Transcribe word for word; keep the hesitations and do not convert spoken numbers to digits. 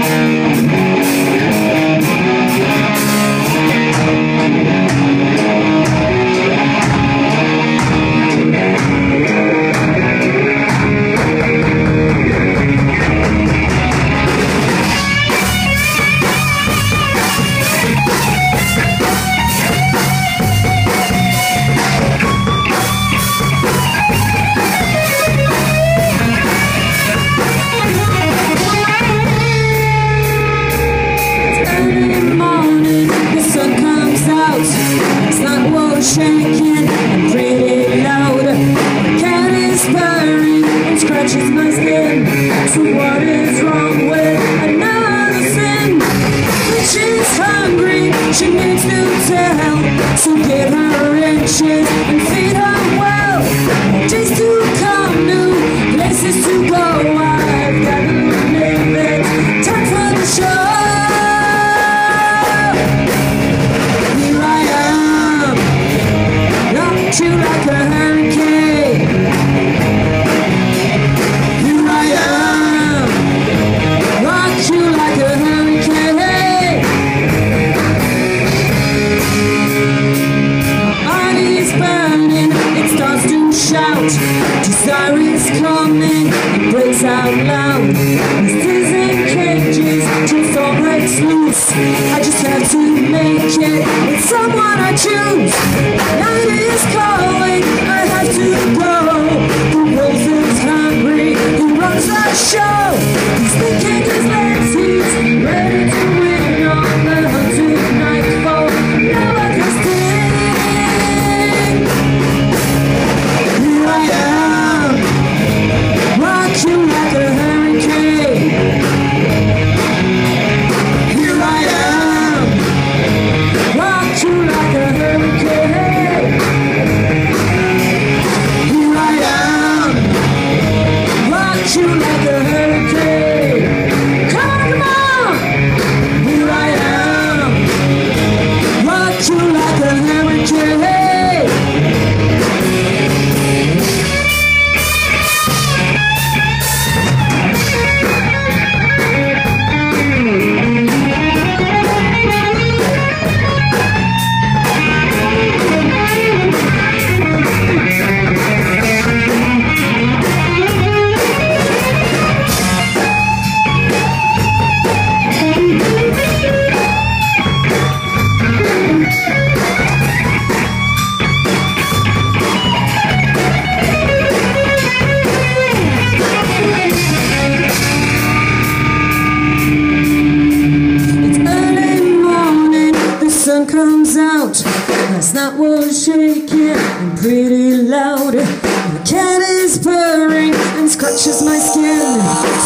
Shaking and pretty loud. The cat is purring and scratches my skin. So what is wrong with another sin? When she's hungry, she needs to tell. So give her inches and feed her well. Days to come, new places to go. I've got to live it. Time for the show. You like a hurricane. Here I am, rock you like a hurricane. My body's burning, it starts to shout. Desire is coming, it breaks out loud. It's in cages till all breaks loose. I just have to make it with someone I choose. Night is calling, I have to go. The wolf is hungry, he runs the show. He's thinking his legs, he's ready to win on the hunt tonight for love of his thing. Here I am, rock you like a hurricane. Here I am, rock you like a hurricane. Here I am, rock you like a hurricane. Come on! Here I am, rock you like a hurricane. Comes out, last night was shaking and pretty loud. The cat is purring and scratches my skin.